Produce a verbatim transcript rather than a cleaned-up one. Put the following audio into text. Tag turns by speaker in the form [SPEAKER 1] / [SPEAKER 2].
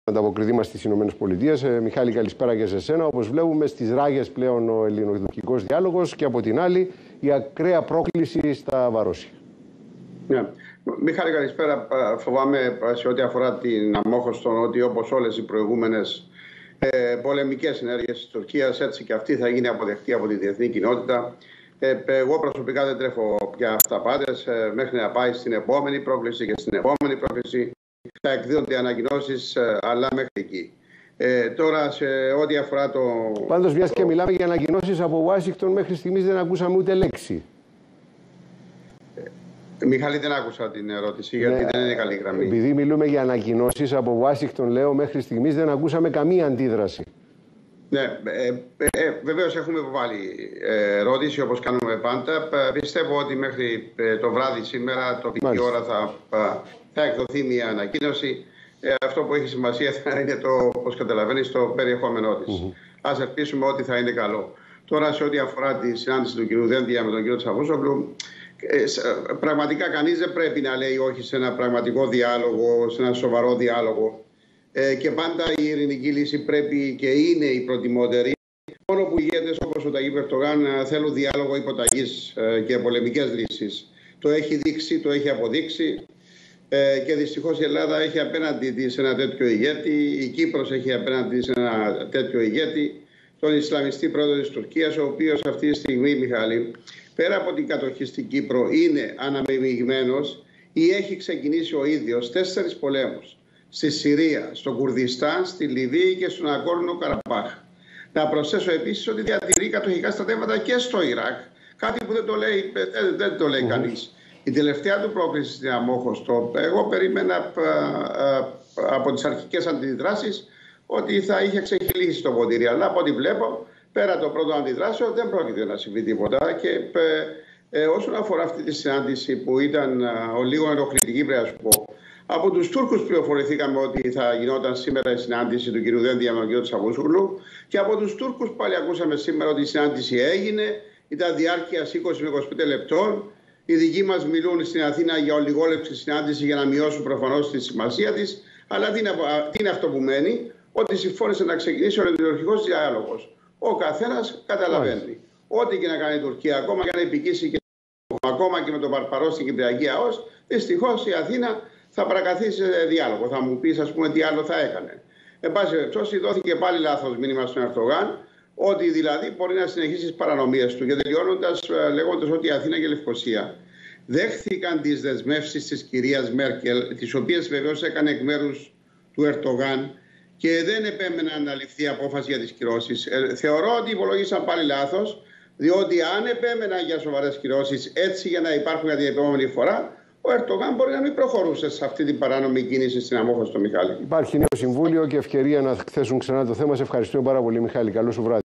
[SPEAKER 1] ανταποκριθεί μας στις ΗΠΑ. Ε, Μιχάλη, καλησπέρα και σε σένα. Όπως βλέπουμε, στις ράγες πλέον ο ελληνοτουρκικός διάλογος και από την άλλη η ακραία πρόκληση στα Βαρόσια.
[SPEAKER 2] Ναι. Μιχάλη, καλησπέρα. Φοβάμαι σε ό,τι αφορά την αμόχωστο ότι όπως όλες οι προηγούμενες ε, πολεμικές ενέργειες της Τουρκίας, έτσι και αυτή θα γίνει αποδεκτή από τη διεθνή κοινότητα. Ε, εγώ προσωπικά δεν τρέφω πια αυταπάτες ε, μέχρι να πάει στην επόμενη πρόκληση και στην επόμενη πρόκληση. Θα εκδίδονται ανακοινώσεις, ε, αλλά μέχρι εκεί. Ε, τώρα, σε ό,τι αφορά το.
[SPEAKER 1] Πάντως, μιας και μιλάμε για ανακοινώσεις από Ουάσιγκτον, μέχρι στιγμής δεν ακούσαμε ούτε λέξη.
[SPEAKER 2] Ε, Μιχάλη, δεν άκουσα την ερώτηση, γιατί ναι, δεν είναι καλή γραμμή.
[SPEAKER 1] Επειδή μιλούμε για ανακοινώσεις από Ουάσιγκτον, λέω, μέχρι στιγμής δεν ακούσαμε καμία αντίδραση.
[SPEAKER 2] Ναι, ε, ε, βεβαίως έχουμε υποβάλει ερώτηση όπως κάνουμε πάντα. Πιστεύω ότι μέχρι το βράδυ σήμερα, τοπική ώρα, θα, θα εκδοθεί μια ανακοίνωση. Ε, αυτό που έχει σημασία θα είναι το, όπως καταλαβαίνεις, το περιεχόμενό της. Mm-hmm. Ας ελπίσουμε ότι θα είναι καλό. Τώρα, σε ό,τι αφορά τη συνάντηση του κ. Δένδια με τον κ. Τσαβούσογλου, ε, πραγματικά κανείς δεν πρέπει να λέει όχι σε ένα πραγματικό διάλογο, σε ένα σοβαρό διάλογο. Ε, και πάντα η ειρηνική λύση πρέπει και είναι η προτιμότερη. Μόνο που οι ηγέτες όπως ο Ταγίπ Ερντογάν θέλουν διάλογο υποταγής ε, και πολεμικές λύσεις. Το έχει δείξει, το έχει αποδείξει ε, και δυστυχώς η Ελλάδα έχει απέναντι της ένα τέτοιο ηγέτη, η Κύπρος έχει απέναντι της ένα τέτοιο ηγέτη, τον Ισλαμιστή πρόεδρο της Τουρκίας, ο οποίος αυτή τη στιγμή, Μιχάλη, πέρα από την κατοχή στην Κύπρο, είναι αναμειγμένος ή έχει ξεκινήσει ο ίδιος τέσσερις πολέμους. Στη Συρία, στο Κουρδιστάν, στη Λιβύη και στον Ναγκόρνο Καραμπάχ. Να προσθέσω επίσης ότι διατηρεί κατοχικά στρατεύματα και στο Ιράκ. Κάτι που δεν το λέει, δεν, δεν το λέει mm-hmm. κανείς. Η τελευταία του πρόκληση στην αμόχωστο, εγώ περίμενα α, α, από τις αρχικές αντιδράσεις ότι θα είχε ξεχυλήσει το ποτήρι. Αλλά από ό,τι βλέπω, πέρα το πρώτο αντιδράσεων, δεν πρόκειται να συμβεί τίποτα. Και ε, ε, όσον αφορά αυτή τη συνάντηση που ήταν α, ο λίγο ενοχλητική, πρέπει να σου πω. Από τους Τούρκους πληροφορηθήκαμε ότι θα γινόταν σήμερα η συνάντηση του κ. Δένδια με τον κ. Τσαβούσογλου και από τους Τούρκους πάλι ακούσαμε σήμερα ότι η συνάντηση έγινε, ήταν διάρκειας είκοσι με είκοσι πέντε λεπτών. Οι δικοί μας μιλούν στην Αθήνα για ολιγόλεψη συνάντηση για να μειώσουν προφανώς τη σημασία της. Αλλά τι είναι, τι είναι αυτό που μένει, ότι συμφώνησε να ξεκινήσει ο ελληνοτουρκικός διάλογος. Ο καθένας καταλαβαίνει. Ό,τι και να κάνει η Τουρκία, ακόμα και να επικίσει και ακόμα και με τον Παρπαρό στην Κυπριακή ΑΟΣ, δυστυχώς η Αθήνα θα παρακαθίσει σε διάλογο. Θα μου πεις, ας πούμε, τι άλλο θα έκανε. Εν πάση περιπτώσει, δόθηκε πάλι λάθος μήνυμα στον Ερντογάν, ότι δηλαδή μπορεί να συνεχίσει τις παρανομίες του. Και τελειώνοντας, λέγοντας ότι η Αθήνα και η Λευκοσία δέχθηκαν τις δεσμεύσεις της κυρίας Μέρκελ, τις οποίες βεβαίως έκανε εκ μέρους του Ερντογάν και δεν επέμεναν να ληφθεί απόφαση για τις κυρώσεις. Ε, θεωρώ ότι υπολογίσαν πάλι λάθος, διότι αν επέμεναν για σοβαρές κυρώσεις έτσι για να υπάρχουν για την επόμενη φορά, ο Ερντογάν μπορεί να μην προχωρούσε σε αυτή την παράνομη κίνηση στην αμόχωστο, Μιχάλη.
[SPEAKER 1] Υπάρχει νέο συμβούλιο και ευκαιρία να θέσουν ξανά το θέμα. Σε ευχαριστούμε πάρα πολύ, Μιχάλη. Καλό σου βράδυ.